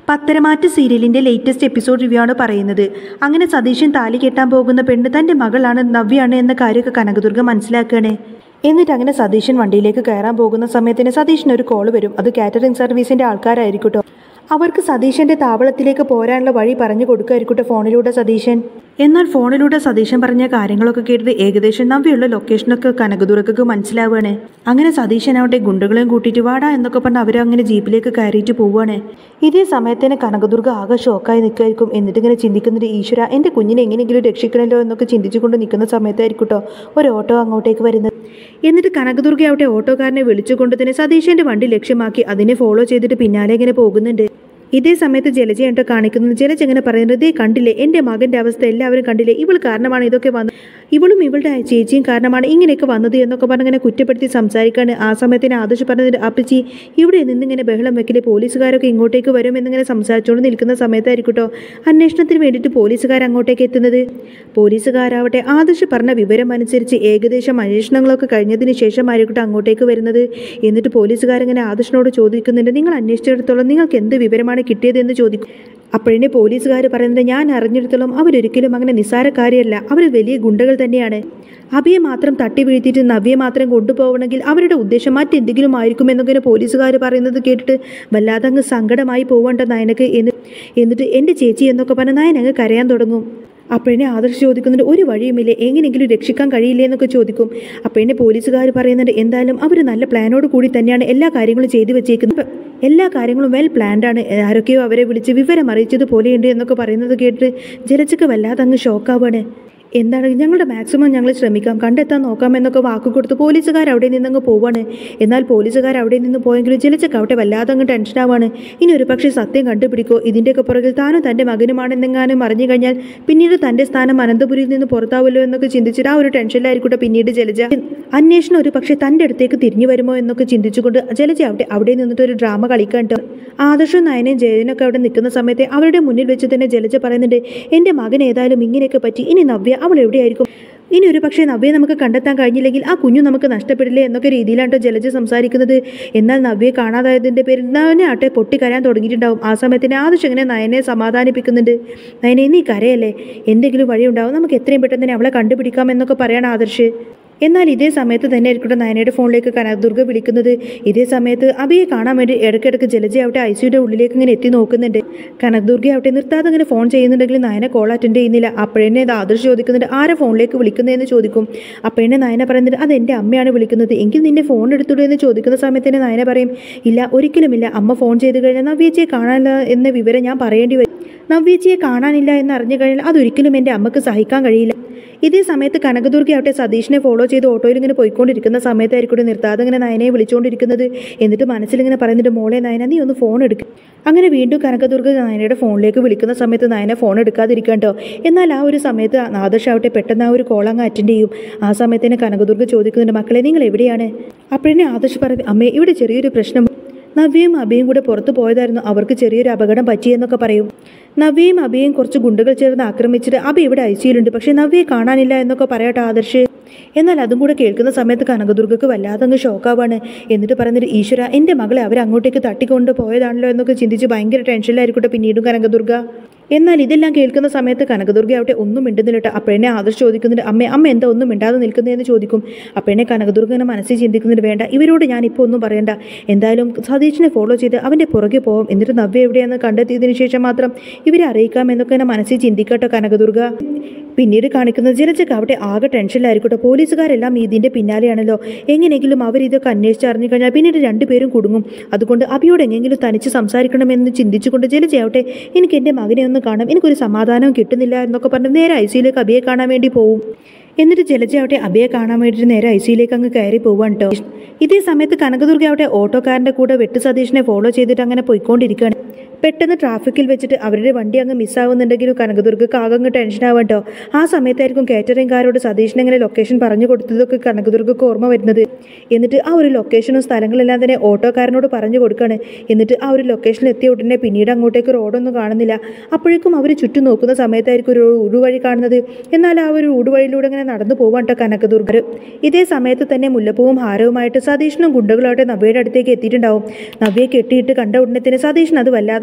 പത്തരമാറ്റ് സീരിയലിന്റെ latest episode review ആണ് പറയുന്നത്. അങ്ങനെ സതീശൻ താലി കെട്ടാൻ പോകുന്ന പെണ്ണ് തന്റെ മകളാണ്, നവ്യാണ് എന്ന കാര്യമൊക്കെ കനകദുർഗ മനസ്സിലാക്കുകയാണ്. എന്നിട്ട് അങ്ങനെ സതീശൻ വണ്ടിയിലേക്ക് കയറാൻ പോകുന്ന സമയത്തിന് സതീശന് ഒരു കോള് വരും. അത് കാറ്ററിംഗ് സർവീസിന്റെ ആൾക്കാരായിരിക്കട്ടോ. അവർക്ക് സതീശന്റെ താവളത്തിലേക്ക് പോരാനുള്ള വഴി പറഞ്ഞു കൊടുക്കുമായിരിക്കട്ടെ ഫോണിലൂടെ സതീശൻ. എന്നാൽ ഫോണിലൂടെ സതീശൻ പറഞ്ഞ കാര്യങ്ങളൊക്കെ കേട്ടിട്ട് ഏകദേശം നവ്യുള്ള ലൊക്കേഷനൊക്കെ കനകദുർഗക്ക് മനസ്സിലാവുകയാണ്. അങ്ങനെ സതീശൻ അവിടെ ഗുണ്ടകളെയും കൂട്ടിയിട്ട് വാടാ എന്നൊക്കെ പറഞ്ഞ് അവരങ്ങനെ ജീപ്പിലേക്ക് കയറിയിട്ട് പോവുകയാണ്. ഇതേ സമയത്തിന് കനകദുർഗ ആകെ ഷോക്കായി നിൽക്കുമായിരിക്കും. എന്നിട്ട് ഇങ്ങനെ ചിന്തിക്കുന്നത്, ഈശ്വര എൻ്റെ കുഞ്ഞിനെ എങ്ങനെയെങ്കിലും രക്ഷിക്കണമല്ലോ എന്നൊക്കെ ചിന്തിച്ചുകൊണ്ട് നിൽക്കുന്ന സമയത്തായിരിക്കട്ടോ ഒരു ഓട്ടോ അങ്ങോട്ടേക്ക് വരുന്നത്. എന്നിട്ട് കനകദുർഗ അവിടെ ഓട്ടോക്കാരനെ വിളിച്ചുകൊണ്ട് തന്നെ സതീശന്റെ വണ്ടി ലക്ഷ്യമാക്കി അതിനെ ഫോളോ ചെയ്തിട്ട് പിന്നാലെ ഇങ്ങനെ പോകുന്നുണ്ട്. ഇതേ സമയത്ത് ജലജയായിട്ട് കാണിക്കുന്നത്. ജലജ എങ്ങനെ പറയുന്നത്, ഇതേ കണ്ടില്ലേ എൻ്റെ മകൻ്റെ അവസ്ഥ, എല്ലാവരും കണ്ടില്ലേ, ഇവൾ കാരണമാണ് ഇതൊക്കെ വന്നത്, ഇവളും ഇവളുടെ ചേച്ചിയും കാരണമാണ് ഇങ്ങനെയൊക്കെ വന്നത് എന്നൊക്കെ പറഞ്ഞിങ്ങനെ കുറ്റപ്പെടുത്തി സംസാരിക്കാണ്. ആ സമയത്തിന് ആദർശ് പറഞ്ഞത്, അപ്പച്ചി ഇവിടെ നിന്നിങ്ങനെ ബഹളം വെക്കില്ലേ, പോലീസുകാരൊക്കെ ഇങ്ങോട്ടേക്ക് വരും എന്നിങ്ങനെ സംസാരിച്ചുകൊണ്ട് നിൽക്കുന്ന സമയത്തായിരിക്കട്ടോ അന്വേഷണത്തിന് വേണ്ടിയിട്ട് പോലീസുകാർ അങ്ങോട്ടേക്ക് എത്തുന്നത്. പോലീസുകാരാവട്ടെ ആദർശ് പറഞ്ഞ വിവരം അനുസരിച്ച് ഏകദേശം അന്വേഷണങ്ങളൊക്കെ കഴിഞ്ഞതിന് ശേഷമായിരിക്കട്ടെ അങ്ങോട്ടേക്ക് വരുന്നത്. എന്നിട്ട് പോലീസുകാരിങ്ങനെ ആദർശിനോട് ചോദിക്കുന്നുണ്ട്, നിങ്ങൾ അന്വേഷിച്ചിടത്തോളം നിങ്ങൾക്ക് എന്ത് വിവരമാണ് കിട്ടിയതെന്ന് ചോദിക്കും. അപ്പോഴേ പോലീസുകാർ പറയുന്നത്, ഞാൻ അറിഞ്ഞിടത്തോളം അവരൊരിക്കലും അങ്ങനെ നിസ്സാരക്കാരിയല്ല, അവർ വലിയ ഗുണ്ടകൾ തന്നെയാണ്. അഭിയെ മാത്രം തട്ടി വീഴ്ത്തിയിട്ട് നവ്യെ മാത്രം കൊണ്ടുപോകണമെങ്കിൽ അവരുടെ ഉദ്ദേശം മറ്റെന്തെങ്കിലും ആയിരിക്കും എന്നൊക്കെ പോലീസുകാർ പറയുന്നത് കേട്ടിട്ട് വല്ലാതെ അങ്ങ് സങ്കടമായി പോവേണ്ട നയനക്ക്. എന്നിട്ട് എൻ്റെ ചേച്ചി എന്നൊക്കെ പറഞ്ഞ് നയൻ അങ്ങ് കരയാൻ തുടങ്ങും. അപ്പോഴേ ആദർശ് ചോദിക്കുന്നുണ്ട്, ഒരു വഴിയുമില്ലേ, എങ്ങനെയെങ്കിലും രക്ഷിക്കാൻ കഴിയില്ലേ എന്നൊക്കെ ചോദിക്കും. അപ്പോഴേ പോലീസുകാർ പറയുന്നുണ്ട്, എന്തായാലും അവർ നല്ല പ്ലാനോട് കൂടി തന്നെയാണ് എല്ലാ കാര്യങ്ങളും ചെയ്തു വെച്ചേക്കുന്നത്, എല്ലാ കാര്യങ്ങളും വെൽ പ്ലാൻഡാണ്, ആരൊക്കെയോ അവരെ വിളിച്ച് വിവരം അറിയിച്ചതുപോലെയുണ്ട് എന്നൊക്കെ പറയുന്നത് കേട്ടിട്ട് ജലജക്ക് വല്ലാതെ അങ്ങ് ഷോക്കാവാണ്. എന്താണ്, ഞങ്ങളുടെ മാക്സിമം ഞങ്ങൾ ശ്രമിക്കാം, കണ്ടെത്താൻ നോക്കാം എന്നൊക്കെ വാക്ക് കൊടുത്ത് പോലീസുകാർ അവിടെ നിന്നങ്ങ് പോവാണ്. എന്നാൽ പോലീസുകാർ അവിടെ നിന്ന് പോയെങ്കിലും ജലജക്ക് അവിടെ വല്ലാതെ അങ്ങ് ടെൻഷനാവാണ്. ഇനി ഒരു പക്ഷേ സത്യം കണ്ടുപിടിക്കോ, ഇതിൻ്റെയൊക്കെ പുറകിൽ താനും തൻ്റെ മകനുമാണെന്നെങ്ങാനും അറിഞ്ഞു കഴിഞ്ഞാൽ പിന്നീട് തൻ്റെ സ്ഥാനം അനന്തപുരിയിൽ നിന്ന് പുറത്താവുമല്ലോ എന്നൊക്കെ ചിന്തിച്ചിട്ട് ആ ഒരു ടെൻഷനിലായിരിക്കട്ടെ പിന്നീട് ജലജ. അന്വേഷണം ഒരു പക്ഷേ തൻ്റെ അടുത്തേക്ക് തിരിഞ്ഞു വരുമോ എന്നൊക്കെ ചിന്തിച്ചുകൊണ്ട് ജലജ അവിടെ നിന്നിട്ട് ഒരു ഡ്രാമ കളിക്കാൻ കേട്ടോ. ആദർശവും നയനയും ജയനൊക്കെ അവിടെ നിൽക്കുന്ന സമയത്ത് അവരുടെ മുന്നിൽ വെച്ച് തന്നെ ജലജ പറയുന്നുണ്ട്, എൻ്റെ മകൻ ഏതായാലും ഇങ്ങനെയൊക്കെ പറ്റി, ഇനി നവ്യ അവൾ എവിടെയായിരിക്കും, ഇനി ഒരു പക്ഷേ നവ്യെ നമുക്ക് കണ്ടെത്താൻ കഴിഞ്ഞില്ലെങ്കിൽ ആ കുഞ്ഞു നമുക്ക് നഷ്ടപ്പെടില്ലേ എന്നൊക്കെ രീതിയിലാട്ടോ ജലജ സംസാരിക്കുന്നത്. എന്നാൽ നവ്യെ കാണാതായതിൻ്റെ പേരിൽ നയനെ ആട്ടെ പൊട്ടിക്കരയാൻ തുടങ്ങിയിട്ടുണ്ടാവും. ആ സമയത്തിന് ആദർശ് ഇങ്ങനെ നയനെ സമാധാനിപ്പിക്കുന്നുണ്ട്, നയനെ നീ കരയല്ലേ, എന്തെങ്കിലും വഴിയുണ്ടാവും, നമുക്ക് എത്രയും പെട്ടെന്ന് തന്നെ അവളെ കണ്ടുപിടിക്കാം എന്നൊക്കെ പറയാണ് ആദർശ്. എന്നാൽ ഇതേ സമയത്ത് തന്നെ ആയിരിക്കട്ടെ നയനയുടെ ഫോണിലേക്ക് കനകദുർഗ വിളിക്കുന്നത്. ഇതേ സമയത്ത് അഭിയെ കാണാൻ വേണ്ടി ഇടയ്ക്കിടയ്ക്ക് ജലജ അവിടെ ഐസിയുടെ ഉള്ളിലേക്ക് ഇങ്ങനെ എത്തി നോക്കുന്നുണ്ട്. കനകദുർഗ അവിടെ നിർത്താതെ അങ്ങനെ ഫോൺ ചെയ്യുന്നുണ്ടെങ്കിൽ നയന കോൾ അറ്റൻഡ് ചെയ്യുന്നില്ല. അപ്പോഴേ ആദർശ് ചോദിക്കുന്നുണ്ട്, ആരെ ഫോണിലേക്ക് വിളിക്കുന്നതെന്ന് ചോദിക്കും. അപ്പോഴേ നയന പറയുന്നത്, അത് എൻ്റെ അമ്മയാണ് വിളിക്കുന്നത്, എങ്കിൽ നിന്നെ ഫോൺ എടുത്തുള്ളൂ എന്ന് ചോദിക്കുന്ന സമയത്ത് തന്നെ നയന പറയും, ഇല്ല ഒരിക്കലുമില്ല, അമ്മ ഫോൺ ചെയ്ത് കഴിഞ്ഞാൽ നവ്യേച്ചിയെ കാണാനില്ല എന്ന വിവരം ഞാൻ പറയേണ്ടി വരും, നവ്യേച്ചിയെ കാണാനില്ല എന്ന് അറിഞ്ഞു കഴിഞ്ഞാൽ അതൊരിക്കലും എൻ്റെ അമ്മക്ക് സഹിക്കാൻ കഴിയില്ല. ഇതേ സമയത്ത് കനകദുർഗ ആവട്ടെ സതീഷിനെ ഫോളോ ചെയ്ത് ഓട്ടോയിൽ ഇങ്ങനെ പോയിക്കൊണ്ടിരിക്കുന്ന സമയത്തായിരിക്കും നിർത്താതെ ഇങ്ങനെ നയനയെ വിളിച്ചുകൊണ്ടിരിക്കുന്നത്. എന്നിട്ട് മനസ്സിലിങ്ങനെ പറയുന്നുണ്ട്, മോളെ നയന നീ ഒന്ന് ഫോൺ എടുക്കും. അങ്ങനെ വീണ്ടും കനകദുർഗ നയനയുടെ ഫോണിലേക്ക് വിളിക്കുന്ന സമയത്ത് നയന ഫോൺ എടുക്കാതിരിക്കാൻ കേട്ടോ. എന്നാൽ ആ ഒരു സമയത്ത് ആദർശ് ആവട്ടെ പെട്ടെന്ന് ആ ഒരു കോൾ അങ്ങ് അറ്റൻഡ് ചെയ്യും. ആ സമയത്ത് തന്നെ കനകദുർഗ ചോദിക്കുന്നുണ്ട്, മക്കളെ നിങ്ങൾ എവിടെയാണ്? അപ്പോഴേ ആദർശ് പറഞ്ഞു, അമ്മേ ഇവിടെ ചെറിയൊരു പ്രശ്നം, നവ്യയും അഭിയും കൂടെ പുറത്തു പോയതായിരുന്നു, അവർക്ക് ചെറിയൊരു അപകടം പറ്റിയെന്നൊക്കെ പറയും. നവ്യയും അഭിയും കുറച്ച് ഗുണ്ടകൾ ചേർന്ന് ആക്രമിച്ചിട്ട് അഭി ഇവിടെ ഐസിയിലുണ്ട്, പക്ഷേ നവ്യയെ കാണാനില്ല എന്നൊക്കെ പറയട്ടെ ആദർശ്. എന്നാൽ അതും കൂടെ കേൾക്കുന്ന സമയത്ത് കനകദുർഗക്ക് വല്ലാതെ അങ്ങ് ഷോക്കാവാണ്. എന്നിട്ട് പറയുന്നത്, ഈശ്വര എൻ്റെ മകളെ അവരങ്ങോട്ടേക്ക് തട്ടിക്കൊണ്ട് പോയതാണല്ലോ എന്നൊക്കെ ചിന്തിച്ച് ഭയങ്കര ടെൻഷനിലായിരിക്കട്ടെ പിന്നീടും കനകദുർഗ. എന്നാൽ ഇതെല്ലാം കേൾക്കുന്ന സമയത്ത് കനകദുർഗ അവിടെ ഒന്നും മിണ്ടുന്നില്ലട്ടോ. അപ്പോഴേ ആദർശ് ചോദിക്കുന്നുണ്ട്, അമ്മ എന്താ ഒന്നും മിണ്ടാതെ നിൽക്കുന്നതെന്ന് ചോദിക്കും. അപ്പോഴേ കനകദുർഗ എന്നെ മനസ്സിൽ ചിന്തിക്കുന്നുണ്ട്, വേണ്ട ഇവരോട് ഞാനിപ്പോൾ ഒന്നും പറയണ്ട, എന്തായാലും സതീഷിനെ ഫോളോ ചെയ്ത് അവൻ്റെ പുറകെ പോവും, എന്നിട്ട് നവ്യ എവിടെയാണെന്ന് കണ്ടെത്തിയതിനു ശേഷം മാത്രം ഇവരെ അറിയിക്കാം എന്നൊക്കെ എന്നെ മനസ്സിൽ ചിന്തിക്കട്ടോ കനകദുർഗ. പിന്നീട് കാണിക്കുന്നത് ജലജക്ക് അവിടെ ആകെ ടെൻഷനിലായിരിക്കട്ടെ. പോലീസുകാരെല്ലാം ഇതിൻ്റെ പിന്നാലെയാണല്ലോ, എങ്ങനെയെങ്കിലും അവരിതൊക്കെ അന്വേഷിച്ചറിഞ്ഞു കഴിഞ്ഞാൽ പിന്നീട് രണ്ടുപേരും കുടുങ്ങും, അതുകൊണ്ട് അഭിയോട് എങ്ങനെയെങ്കിലും തനിച്ച് സംസാരിക്കണമെന്ന് ചിന്തിച്ചുകൊണ്ട് ജലജയാവട്ടെ എനിക്ക് എൻ്റെ മകനെ ഒന്ന് കാണാം, എനിക്കൊരു സമാധാനവും കിട്ടുന്നില്ല എന്നൊക്കെ പറഞ്ഞ് നേരെ ഐസിയിലേക്ക് അഭിയെ കാണാൻ വേണ്ടി പോവും. എന്നിട്ട് ജലജയാവട്ടെ അഭിയെ കാണാൻ വേണ്ടിയിട്ട് നേരെ ഐസിയിലേക്ക് അങ്ങ് കയറി പോവാൻ കേട്ടോ. ഇതേ സമയത്ത് കനകദുർഗ ആവട്ടെ ഓട്ടോക്കാരൻ്റെ കൂടെ വെട്ട് സതീഷിനെ ഫോളോ ചെയ്തിട്ട് അങ്ങനെ പോയിക്കൊണ്ടിരിക്കുകയാണ്. പെട്ടെന്ന് ട്രാഫിക്കിൽ വെച്ചിട്ട് അവരുടെ വണ്ടി അങ്ങ് മിസ്സാവുന്നുണ്ടെങ്കിലും കനകദുർഗക്ക് ആകെ ടെൻഷനാവും കേട്ടോ. ആ സമയത്തായിരിക്കും കാറ്ററിംഗുകാരോട് സതീഷിനെ ഇങ്ങനെ ലൊക്കേഷൻ പറഞ്ഞു കൊടുത്തതൊക്കെ കനകദുർഗക്ക് ഓർമ്മ വരുന്നത്. എന്നിട്ട് ആ ഒരു ലൊക്കേഷനും സ്ഥലങ്ങളെല്ലാം തന്നെ ഓട്ടോക്കാരനോട് പറഞ്ഞു കൊടുക്കുകയാണ്. എന്നിട്ട് ആ ഒരു ലൊക്കേഷനിൽ എത്തിയ ഉടനെ പിന്നീട് അങ്ങോട്ടേക്ക് റോഡൊന്നും കാണുന്നില്ല. അപ്പോഴേക്കും അവർ ചുറ്റും നോക്കുന്ന സമയത്തായിരിക്കും ഒരു ഊടുവഴി കാണുന്നത്. എന്നാൽ ആ ഒരു ഊടുവഴിയിലൂടെ ഇങ്ങനെ നടന്നു പോവാൻ കേട്ടോ കനകദുർഗ. ഇതേ സമയത്ത് തന്നെ മുല്ലപ്പൂവും ഹാരവുമായിട്ട് സതീഷിനും ഗുണ്ടകളായിട്ട് നവ്യയുടെ അടുത്തേക്ക് എത്തിയിട്ടുണ്ടാവും. നവ്യയെ കെട്ടിയിട്ട് കണ്ട ഉടനെ തന്നെ സതീഷിന് അത് വല്ലാതെ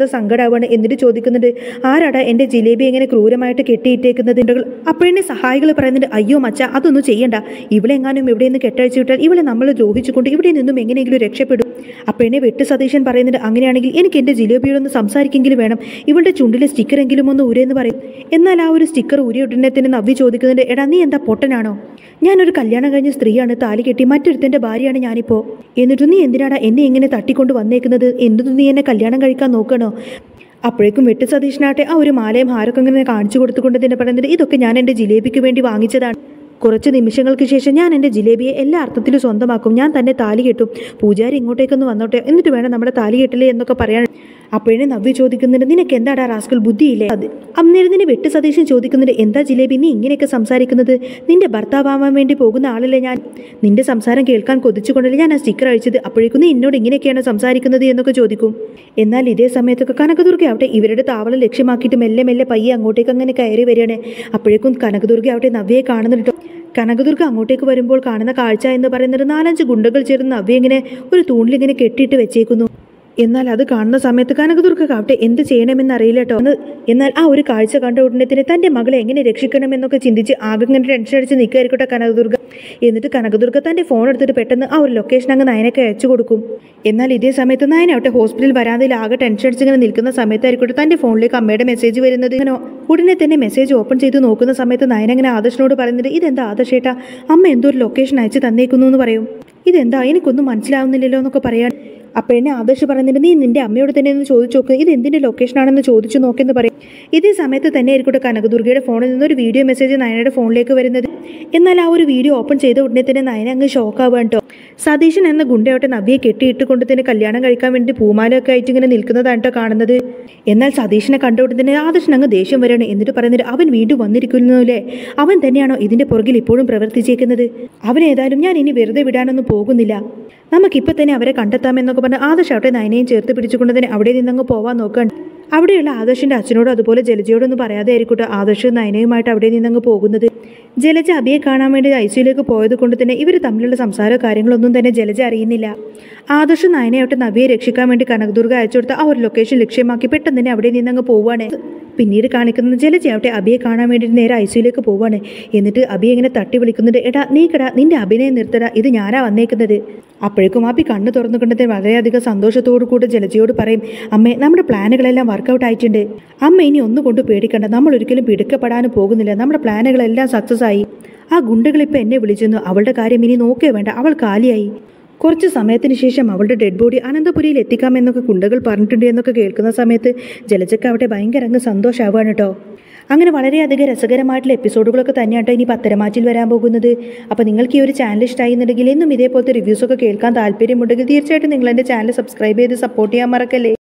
ജലജയ്ക്കാകെ സങ്കടമാവാണ്. എന്നിട്ട് ചോദിക്കുന്നുണ്ട്, ആരാടാ എൻ്റെ ജിലേബി എങ്ങനെ ക്രൂരമായിട്ട് കെട്ടിയിട്ടേക്കുന്നത്? അപ്പോഴെന്നെ സഹായികൾ പറയുന്നുണ്ട്, അയ്യോ മച്ച അതൊന്നും ചെയ്യണ്ട, ഇവളെങ്ങാനും ഇവിടെ നിന്ന് കെട്ടഴിച്ചു വിട്ടാൽ ഇവളെ നമ്മൾ ദ്രോഹിച്ചുകൊണ്ട് ഇവിടെ നിന്നും എങ്ങനെയെങ്കിലും രക്ഷപ്പെടും. അപ്പോഴെന്നെ വെട്ട് സതീശൻ പറയുന്നുണ്ട്, അങ്ങനെയാണെങ്കിൽ എനിക്ക് എൻ്റെ ജിലേബിയോടൊന്ന് സംസാരിക്കെങ്കിലും വേണം, ഇവളുടെ ചുണ്ടിലെ സ്റ്റിക്കറെങ്കിലും ഒന്ന് ഊരെന്ന് പറയും. എന്നാൽ ആ ഒരു സ്റ്റിക്കർ ഊരിയ ഉടനെ തന്നെ നവ്യ ചോദിക്കുന്നുണ്ട്, എടാ നീ എന്താ പൊട്ടനാണോ? ഞാനൊരു കല്യാണം കഴിഞ്ഞ സ്ത്രീയാണ്, താലി കെട്ടി മറ്റൊരുത്തൻ്റെ ഭാര്യയാണ് ഞാനിപ്പോൾ. എന്നിട്ട് നീ എന്തിനാടാ എന്നെ ഇങ്ങനെ തട്ടിക്കൊണ്ട് വന്നേക്കുന്നത്? എന്തു നീ എന്നെ കല്യാണം കഴിക്കാൻ നോക്കണോ? അപ്പോഴേക്കും വെട്ട് സതീശനാട്ടെ ആ ഒരു മാലയും ഹാരൊക്കെ ഇങ്ങനെ കാണിച്ചു കൊടുത്തുകൊണ്ട് തന്നെ പറയുന്നത്, ഇതൊക്കെ ഞാൻ എൻ്റെ ജിലേബിക്ക് വേണ്ടി വാങ്ങിച്ചതാണ്. കുറച്ച് നിമിഷങ്ങൾക്ക് ശേഷം ഞാൻ എൻ്റെ ജിലേബിയെ എല്ലാ അർത്ഥത്തിലും സ്വന്തമാക്കും, ഞാൻ തന്നെ താലി കെട്ടും, പൂജാരി ഇങ്ങോട്ടേക്കൊന്ന് വന്നോട്ടെ, എന്നിട്ട് വേണം നമ്മുടെ താലി കെട്ടില്ലേ എന്നൊക്കെ പറയാൻ. അപ്പോഴേ നവ്യ ചോദിക്കുന്നുണ്ട്, നിനക്ക് എന്താടാ റാസ്കൽ ബുദ്ധിയില്ലേ? അന്നേരം നിന്നെ വെട്ട് സതീശൻ ചോദിക്കുന്നുണ്ട്, എന്താ ജിലേബി നീ ഇങ്ങനെയൊക്കെ സംസാരിക്കുന്നത്? നിന്റെ ഭർത്താവാൻ വേണ്ടി പോകുന്ന ആളല്ലേ ഞാൻ, നിന്റെ സംസാരം കേൾക്കാൻ കൊതിച്ചുകൊണ്ടല്ലേ ഞാൻ ആ സ്റ്റിക്കർ അഴിച്ചത്, അപ്പോഴേക്കും നീ എന്നോട് ഇങ്ങനെയൊക്കെയാണ് സംസാരിക്കുന്നത് എന്നൊക്കെ ചോദിക്കും. എന്നാൽ ഇതേ സമയത്തൊക്കെ കനകദുർഗ ആവട്ടെ ഇവരുടെ താവളം ലക്ഷ്യമാക്കിയിട്ട് മെല്ലെ മെല്ലെ പയ്യെ അങ്ങോട്ടേക്ക് അങ്ങനെ കയറി വരികയാണ്. അപ്പോഴേക്കും കനകദുർഗ ആവട്ടെ നവ്യയെ കാണുന്നുണ്ട്. കനകദുർഗ അങ്ങോട്ടേക്ക് വരുമ്പോൾ കാണുന്ന കാഴ്ച എന്ന് പറയുന്നത് 4-5 ഗുണ്ടകൾ ചേർന്ന് നവ്യ ഇങ്ങനെ ഒരു തൂണിലിങ്ങനെ കെട്ടിയിട്ട് വെച്ചേക്കുന്നു. എന്നാൽ അത് കാണുന്ന സമയത്ത് കനകദുർഗാവട്ടെ എന്ത് ചെയ്യണമെന്നറിയില്ല കേട്ടോ. എന്നാൽ ആ ഒരു കാഴ്ച കണ്ട ഉടനെ തന്നെ തൻ്റെ മകളെ എങ്ങനെ രക്ഷിക്കണമെന്നൊക്കെ ചിന്തിച്ച് ആകെ ഇങ്ങനെ ടെൻഷൻ അടിച്ച് നിൽക്കായിരിക്കട്ടെ കനകദുർഗ. എന്നിട്ട് കനകദുർഗ തൻ്റെ ഫോൺ എടുത്തിട്ട് പെട്ടെന്ന് ആ ഒരു ലൊക്കേഷൻ അങ്ങ് നയനക്ക് അയച്ചു കൊടുക്കും. എന്നാൽ ഇതേ സമയത്ത് നയനാവട്ടെ ഹോസ്പിറ്റൽ വരാതിൽ ആകെ ടെൻഷൻ അടിച്ച് ഇങ്ങനെ നിൽക്കുന്ന സമയത്തായിരിക്കട്ടെ തൻ്റെ ഫോണിലേക്ക് അമ്മയുടെ മെസ്സേജ് വരുന്നത്. ഇങ്ങനെ ഉടനെ തന്നെ മെസ്സേജ് ഓപ്പൺ ചെയ്ത് നോക്കുന്ന സമയത്ത് നയന അങ്ങനെ ആദർശനോട് പറയുന്നത്, ഇതെന്താ ആദർശേട്ടാ അമ്മ എന്തോ ഒരു ലൊക്കേഷൻ അയച്ച് തന്നേക്കുന്നു എന്ന് പറയും. ഇതെന്താ എനിക്കൊന്നും മനസ്സിലാവുന്നില്ലല്ലോ എന്നൊക്കെ പറയാൻ. അപ്പോൾ എന്നെ ആദർശ് പറയുന്നുണ്ട്, നീ നിന്റെ അമ്മയോട് തന്നെ ഒന്ന് ചോദിച്ചു നോക്ക്, ഇത് എന്തിൻ്റെ ലൊക്കേഷനാണെന്ന് ചോദിച്ചു നോക്കെന്ന് പറയും. ഇതേ സമയത്ത് തന്നെ ആയിരിക്കട്ടെ കനകദുർഗയുടെ ഫോണിൽ നിന്നൊരു വീഡിയോ മെസ്സേജ് നയനയുടെ ഫോണിലേക്ക് വരുന്നത്. എന്നാൽ ആ ഒരു വീഡിയോ ഓപ്പൺ ചെയ്ത ഉടനെ തന്നെ നയന അങ്ങ് ഷോക്കാവുക കേട്ടോ. സതീശൻ എന്ന ഗുണ്ടയോട്ടെ നവ്യയെ കെട്ടിയിട്ട് കൊണ്ട് തന്നെ കല്യാണം കഴിക്കാൻ വേണ്ടി പൂമാലയൊക്കെ ആയിട്ട് ഇങ്ങനെ നിൽക്കുന്നതാണ് കേട്ടോ കാണുന്നത്. എന്നാൽ സതീശനെ കണ്ട ഉടനെ തന്നെ ആദർശൻ അങ്ങ് ദേഷ്യം വരികയാണ്. എന്നിട്ട് പറയുന്നത്, അവൻ വീണ്ടും വന്നിരിക്കുന്നില്ലേ, അവൻ തന്നെയാണോ ഇതിൻ്റെ പുറകിൽ ഇപ്പോഴും പ്രവർത്തിച്ചേക്കുന്നത്? അവനേതായാലും ഞാൻ ഇനി വെറുതെ വിടാനൊന്നും പോകുന്നില്ല, നമുക്കിപ്പോൾ തന്നെ അവരെ കണ്ടെത്താമെന്നൊക്കെ പറഞ്ഞ് ആദർശ് അവിടെ നയനയും ചേർത്ത് പിടിച്ചുകൊണ്ട് തന്നെ അവിടെ നിന്നങ്ങ് പോവാൻ നോക്കാൻ. അവിടെയുള്ള ആദർശിൻ്റെ അച്ഛനോടും അതുപോലെ ജലജയോടൊന്നും പറയാതെ ആയിരിക്കട്ടെ ആദർശ് നയനയുമായിട്ട് അവിടെ നിന്നങ്ങ് പോകുന്നത്. ജലജ അബിയെ കാണാൻ വേണ്ടി ഐസിയുലേക്ക് പോയത് കൊണ്ട് തന്നെ ഇവർ തമ്മിലുള്ള സംസാര കാര്യങ്ങളൊന്നും തന്നെ ജലജ അറിയുന്നില്ല. ആദർശ് നയനയായിട്ട് നവ്യയെ രക്ഷിക്കാൻ വേണ്ടി കനകദുർഗ അയച്ചു കൊടുത്ത ആ ഒരു ലൊക്കേഷൻ ലക്ഷ്യമാക്കി പെട്ടെന്ന് തന്നെ അവിടെ നിന്നങ്ങ് പോവാണ്. പിന്നീട് കാണിക്കുന്നത് ജലജയാവട്ടെ അബിയെ കാണാൻ വേണ്ടി നേരെ ഐസിയുലേക്ക് പോവാണ്. എന്നിട്ട് അബിയെ ഇങ്ങനെ തട്ടി വിളിക്കുന്നുണ്ട്, എടാ നീക്കടാ നിന്റെ അഭിനയം നിർത്തടാ, ഇത് ഞാനാ വന്നേക്കുന്നത്. അപ്പോഴേക്കും അബി കണ്ണ് തുറന്നുകൊണ്ടത് വളരെയധികം സന്തോഷത്തോടു കൂടി ജലജയോട് പറയും, അമ്മേ നമ്മുടെ പ്ലാനുകളെല്ലാം വർക്കൗട്ട് ആയിട്ടുണ്ട്, അമ്മ ഇനി ഒന്നും കൊണ്ട് പേടിക്കണ്ട, നമ്മൾ ഒരിക്കലും പിടുക്കപ്പെടാനും പോകുന്നില്ല, നമ്മുടെ പ്ലാനുകളെല്ലാം സക്സസ് ആയി. ആ ഗുണ്ടകളിപ്പോൾ എന്നെ വിളിച്ചിരുന്നു, അവളുടെ കാര്യം ഇനി നോക്കേ വേണ്ട, അവൾ കാലിയായി. കുറച്ച് സമയത്തിന് ശേഷം അവളുടെ ഡെഡ് ബോഡി അനന്തപുരിയിൽ എത്തിക്കാമെന്നൊക്കെ ഗുണ്ടകൾ പറഞ്ഞിട്ടുണ്ട് എന്നൊക്കെ കേൾക്കുന്ന സമയത്ത് ജലജയ്ക്ക് അവിടെ ഭയങ്കര അങ്ങ് സന്തോഷമാവാണ് കേട്ടോ. അങ്ങനെ വളരെയധികം രസകരമായിട്ടുള്ള എപ്പിസോഡുകളൊക്കെ തന്നെയാണ് ഇനി പത്തരമാറ്റിൽ വരാൻ പോകുന്നത്. അപ്പോൾ നിങ്ങൾക്ക് ഈ ഒരു ചാനൽ ഇഷ്ടമായി എന്നുണ്ടെങ്കിൽ എന്നും ഇതേപോലത്തെ റിവ്യൂസൊക്കെ കേൾക്കാൻ താല്പര്യമുണ്ടെങ്കിൽ തീർച്ചയായിട്ടും നിങ്ങൾ എൻ്റെ ചാനൽ സബ്സ്ക്രൈബ് ചെയ്ത് സപ്പോർട്ട് ചെയ്യാൻ മറക്കല്ലേ.